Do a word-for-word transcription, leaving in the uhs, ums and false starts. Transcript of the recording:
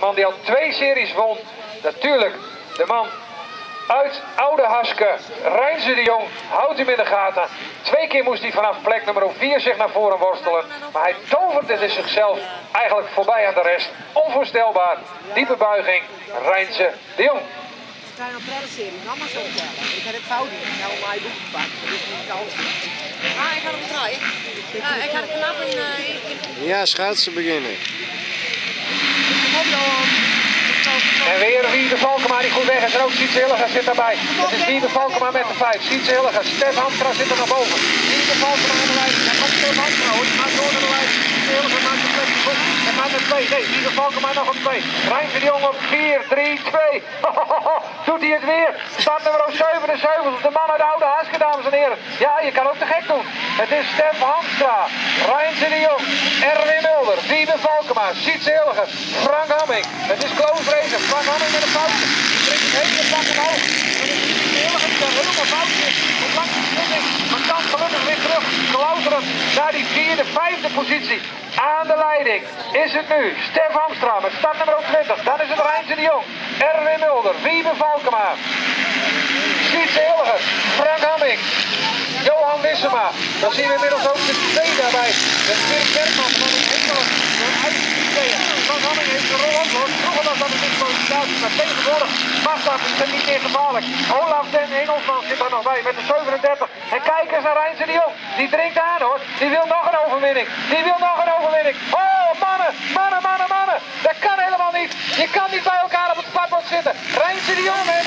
man die al twee series won. Natuurlijk, de man uit Oude Haske, Rijnse de Jong, houdt hem in de gaten. Twee keer moest hij vanaf plek nummer vier zich naar voren worstelen. Maar hij tovert het in zichzelf eigenlijk voorbij aan de rest. Onvoorstelbaar. Diepe buiging, Rijnse de Jong. Ik ga nog derde serie, dan maar zo vertellen. Ik heb het fout niet. Nou, mijn boek gepakt. Dat is niet koud. Ah, ik ga nog draaien. Ja, ik ga de knap in... Uh, ja, schaatsen beginnen. Kom dan. En weer Wiebe Valkema die goed weg is en ook Sietse Hilligers zit daarbij. Het is Wiebe Valkema met de vijf. Sietse Hilligers, Stef Hamstra zit er naar boven. Wiebe Valkema aan de lijn. Daar komt Stef Hamstra hoor. Die maakt door naar de lijn. Sietse Hilligers maakt een plekje goed. Het maakt een twee. Nee, Wiebe Valkema nog op twee. Rijnse de Jong op vier, drie, twee. Doet hij het weer. Start nummer zevenenzeventig. De man uit de Oude Haske, dames en heren. Ja, je kan ook te gek doen. Het is Stef Hamstra, Rijnse de Jong, Erwin Mulder, Wiebe Valkema, Sietse Hilligers, Frank Hamming. Het is close race. Frank Hamming met een foutje. Die brengt het hele pak omhoog. Dan is het Sietse Hilligers die er helemaal fout is. Op langs de slinging. Maar kan gelukkig weer terug. Klauteren naar die vierde, vijfde positie. Aan de leiding is het nu Stef Hamstra met start nummer twintig. Dan is het Rijnse de Jong, Erwin Mulder, Wiebe Valkema, Sietse Hilligers, Frank Hamming, Johan Wissema. Dan zien we inmiddels ook de twee daarbij. De Dirk Bergman van een enkele uitgegeven. Frank Hamming heeft de rol antwoord. Vroeger was dat een disqualificatie, maar tegenwoordig mag dat het niet meer gevaarlijk. Olaf den Engelsman zit er nog bij met de zevenendertig. En kijk eens naar Rijnse de Jong. Die dringt aan hoor. Die wil nog een overwinning. Die wil nog een overwinning. Oh mannen, mannen, mannen, mannen. Dat kan helemaal niet. Je kan niet bij elkaar op het startbord zitten. Rijnse de Jong